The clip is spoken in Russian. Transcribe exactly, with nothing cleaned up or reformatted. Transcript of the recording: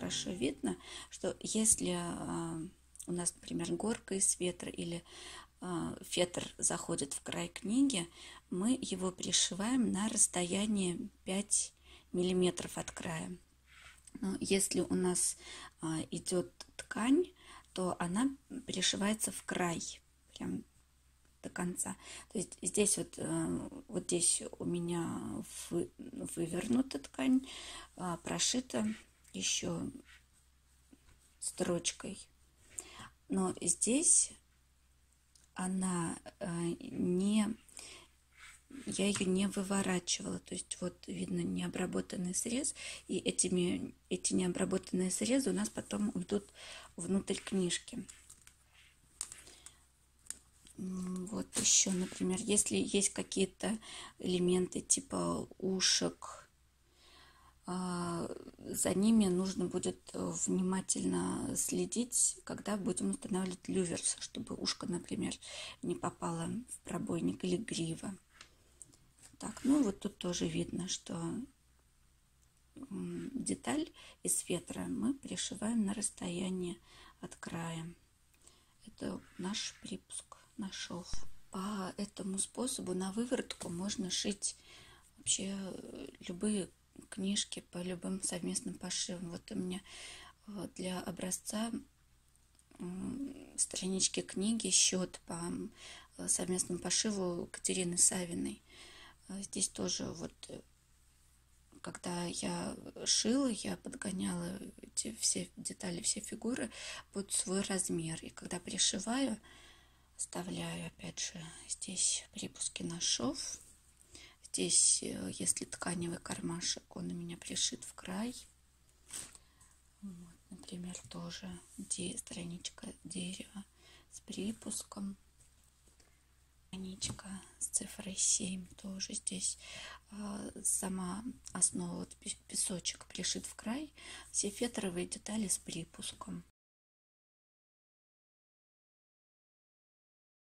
хорошо видно, что если у нас, например, горка из фетра или фетр заходит в край книги, мы его пришиваем на расстоянии пять миллиметров от края. Но если у нас идет ткань, то она пришивается в край, прям до конца. То есть здесь вот, вот здесь у меня вы, вывернута ткань, прошита еще строчкой. Но здесь она не... Я ее не выворачивала, то есть вот видно необработанный срез, и этими, эти необработанные срезы у нас потом уйдут внутрь книжки. Вот еще, например, если есть какие-то элементы типа ушек, за ними нужно будет внимательно следить, когда будем устанавливать люверс, чтобы ушко, например, не попало в пробойник или грива. Так, ну вот тут тоже видно, что деталь из фетра мы пришиваем на расстоянии от края. Это наш припуск, наш шов. По этому способу на выворотку можно шить вообще любые книжки по любым совместным пошивам. Вот у меня для образца странички книги счет по совместному пошиву Катерины Савиной. Здесь тоже вот, когда я шила, я подгоняла эти все детали, все фигуры под свой размер. И когда пришиваю, вставляю опять же здесь припуски на шов. Здесь, если тканевый кармашек, он у меня пришит в край. Вот, например, тоже где страничка дерева с припуском. Страничка с цифрой семь тоже здесь э, сама основа, вот песочек пришит в край, все фетровые детали с припуском.